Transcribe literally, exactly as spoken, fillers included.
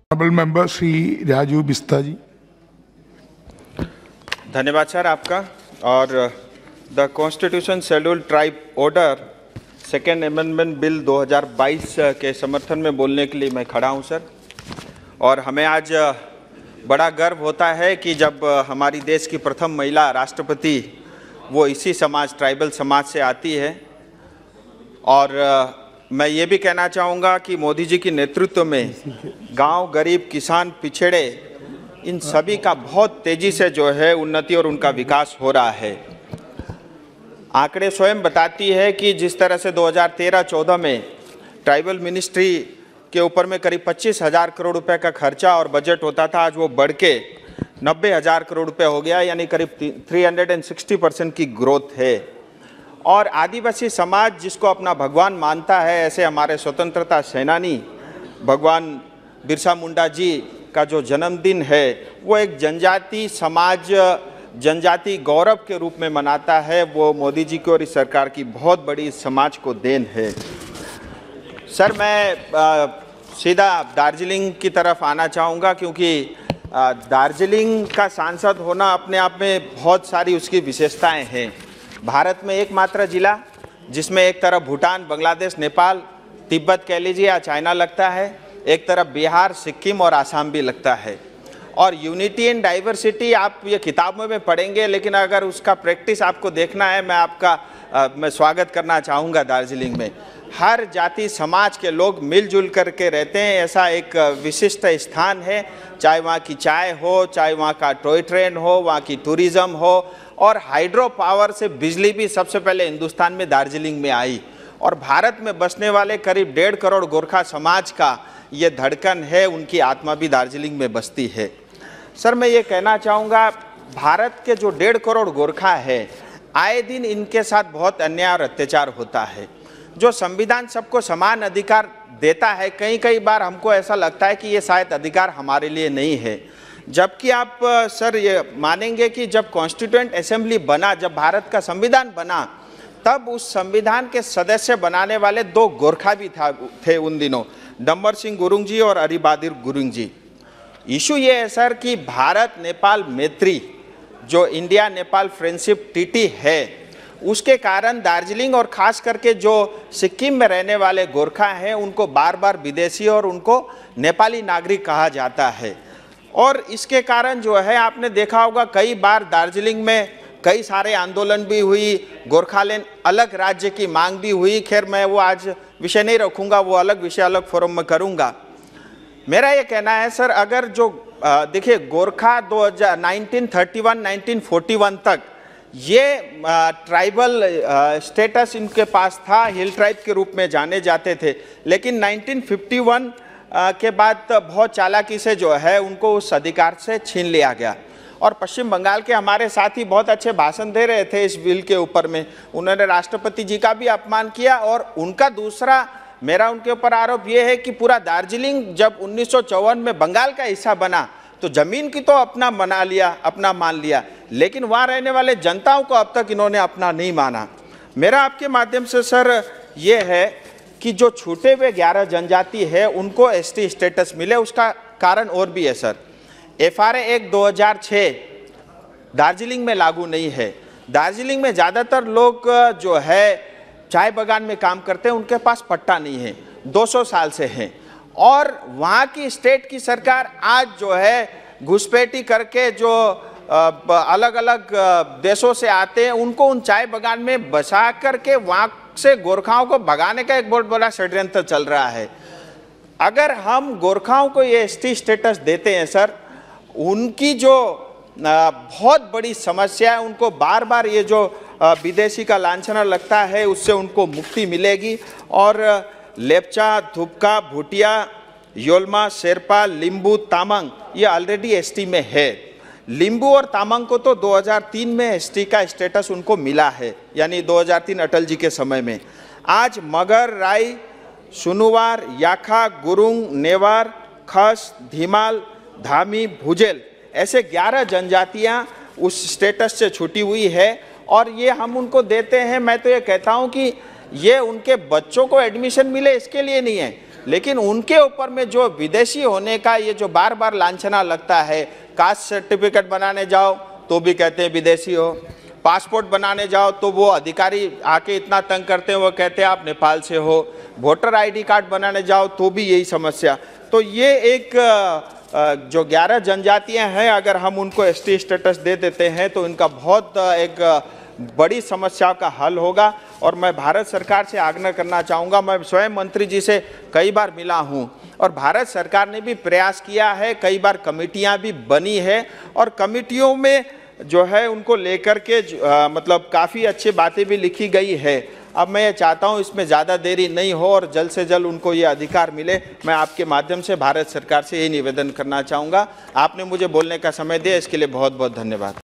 Honourable member Shri Raju Bista ji. धन्यवाद sir आपका। और the constitution schedule tribe order second amendment bill दो हज़ार बाईस के समर्थन में बोलने के लिए मैं खड़ा हूं सर। और हमें आज बड़ा गर्व होता है कि जब हमारी देश की प्रथम महिला राष्ट्रपति वो इसी समाज ट्राइबल समाज से आती है। और मैं ये भी कहना चाहूँगा कि मोदी जी के नेतृत्व में गांव, गरीब, किसान, पिछड़े, इन सभी का बहुत तेज़ी से जो है उन्नति और उनका विकास हो रहा है। आंकड़े स्वयं बताती है कि जिस तरह से दो हज़ार तेरह चौदह में ट्राइबल मिनिस्ट्री के ऊपर में करीब पच्चीस हज़ार करोड़ रुपए का खर्चा और बजट होता था, आज वो बढ़ के नब्बे हज़ार करोड़ रुपए हो गया, यानी करीब तीन सौ साठ परसेंट की ग्रोथ है। और आदिवासी समाज जिसको अपना भगवान मानता है, ऐसे हमारे स्वतंत्रता सेनानी भगवान बिरसा मुंडा जी का जो जन्मदिन है वो एक जनजाति समाज, जनजाति गौरव के रूप में मनाता है। वो मोदी जी की और इस सरकार की बहुत बड़ी समाज को देन है। सर मैं आ, सीधा दार्जिलिंग की तरफ आना चाहूँगा, क्योंकि आ, दार्जिलिंग का सांसद होना अपने आप में बहुत सारी उसकी विशेषताएं हैं। भारत में एकमात्र जिला जिसमें एक तरफ भूटान, बांग्लादेश, नेपाल, तिब्बत कह लीजिए या चाइना लगता है, एक तरफ बिहार, सिक्किम और आसाम भी लगता है। और यूनिटी एंड डाइवर्सिटी आप ये किताबों में पढ़ेंगे, लेकिन अगर उसका प्रैक्टिस आपको देखना है, मैं आपका आ, मैं स्वागत करना चाहूँगा। दार्जिलिंग में हर जाति समाज के लोग मिलजुल करके रहते हैं, ऐसा एक विशिष्ट स्थान है। चाहे वहाँ की चाय हो, चाहे वहाँ का टॉय ट्रेन हो, वहाँ की टूरिज़्म हो, और हाइड्रो पावर से बिजली भी सबसे पहले हिंदुस्तान में दार्जिलिंग में आई। और भारत में बसने वाले करीब डेढ़ करोड़ गोरखा समाज का ये धड़कन है, उनकी आत्मा भी दार्जिलिंग में बसती है। सर मैं ये कहना चाहूँगा, भारत के जो डेढ़ करोड़ गोरखा है, आए दिन इनके साथ बहुत अन्याय और अत्याचार होता है। जो संविधान सबको समान अधिकार देता है, कई कई बार हमको ऐसा लगता है कि ये शायद अधिकार हमारे लिए नहीं है। जबकि आप सर ये मानेंगे कि जब कॉन्स्टिट्यूएंट असेंबली बना, जब भारत का संविधान बना, तब उस संविधान के सदस्य बनाने वाले दो गोरखा भी था थे उन दिनों, डम्बर सिंह गुरुंग जी और अरिबहादुर गुरुंग जी। इशू ये है सर कि भारत नेपाल मैत्री, जो इंडिया नेपाल फ्रेंडशिप टीटी है, उसके कारण दार्जिलिंग और ख़ास करके जो सिक्किम में रहने वाले गोरखा हैं, उनको बार बार विदेशी और उनको नेपाली नागरिक कहा जाता है। और इसके कारण जो है आपने देखा होगा, कई बार दार्जिलिंग में कई सारे आंदोलन भी हुई, गोरखालैंड अलग राज्य की मांग भी हुई। खैर मैं वो आज विषय नहीं रखूँगा, वो अलग विषय अलग फोरम में करूँगा। मेरा ये कहना है सर, अगर जो देखिए गोरखा दो हज़ार nineteen thirty one nineteen forty one तक ये ट्राइबल स्टेटस इनके पास था, हिल ट्राइब के रूप में जाने जाते थे। लेकिन नाइनटीन फिफ्टी वन के बाद बहुत चालाकी से जो है उनको उस अधिकार से छीन लिया गया। और पश्चिम बंगाल के हमारे साथी बहुत अच्छे भाषण दे रहे थे इस बिल के ऊपर में, उन्होंने राष्ट्रपति जी का भी अपमान किया। और उनका दूसरा मेरा उनके ऊपर आरोप ये है कि पूरा दार्जिलिंग जब उन्नीस सौ चौवन में बंगाल का हिस्सा बना तो जमीन की तो अपना बना लिया, अपना मान लिया, लेकिन वहाँ रहने वाले जनताओं को अब तक इन्होंने अपना नहीं माना। मेरा आपके माध्यम से सर ये है कि जो छूटे हुए ग्यारह जनजाति है उनको एसटी स्टेटस मिले। उसका कारण और भी है sir, F R A act दो हज़ार छह दार्जिलिंग में लागू नहीं है। दार्जिलिंग में ज़्यादातर लोग जो है चाय बागान में काम करते हैं, उनके पास पट्टा नहीं है, दो सौ साल से हैं। और वहाँ की स्टेट की सरकार आज जो है घुसपैठी करके जो अलग अलग देशों से आते हैं उनको उन चाय बागान में बसा करके वहाँ से गोरखाओं को भगाने का एक बहुत बड़ा षड्यंत्र चल रहा है। अगर हम गोरखाओं को ये एसटी स्टेटस देते हैं सर, उनकी जो बहुत बड़ी समस्या है, उनको बार बार ये जो विदेशी का लांछना लगता है उससे उनको मुक्ति मिलेगी। और लेप्चा, धुपका, भूटिया, योलमा, शेरपा, लिंबू, तामांग ये ऑलरेडी एसटी में है। लिंबू और तामांग को तो दो हज़ार तीन में एसटी का स्टेटस उनको मिला है, यानी दो हज़ार तीन अटल जी के समय में। आज मगर, राई, सुनुवार, याखा, गुरुंग, नेवार, खस, धीमाल, धामी, भुजेल ऐसे ग्यारह जनजातियां उस स्टेटस से छूटी हुई है। और ये हम उनको देते हैं, मैं तो ये कहता हूं कि ये उनके बच्चों को एडमिशन मिले इसके लिए नहीं है, लेकिन उनके ऊपर में जो विदेशी होने का ये जो बार बार लांछना लगता है, कास्ट सर्टिफिकेट बनाने जाओ तो भी कहते हैं विदेशी हो, पासपोर्ट बनाने जाओ तो वो अधिकारी आके इतना तंग करते हैं, वो कहते हैं आप नेपाल से हो, वोटर आईडी कार्ड बनाने जाओ तो भी यही समस्या। तो ये एक जो ग्यारह जनजातियां हैं, अगर हम उनको एसटी स्टेटस दे देते हैं तो इनका बहुत एक बड़ी समस्या का हल होगा। और मैं भारत सरकार से आग्रह करना चाहूँगा, मैं स्वयं मंत्री जी से कई बार मिला हूँ और भारत सरकार ने भी प्रयास किया है, कई बार कमेटियाँ भी बनी है और कमेटियों में जो है उनको लेकर के आ, मतलब काफ़ी अच्छी बातें भी लिखी गई है। अब मैं ये चाहता हूँ इसमें ज़्यादा देरी नहीं हो और जल्द से जल्द उनको ये अधिकार मिले। मैं आपके माध्यम से भारत सरकार से यही निवेदन करना चाहूँगा। आपने मुझे बोलने का समय दिया, इसके लिए बहुत बहुत धन्यवाद।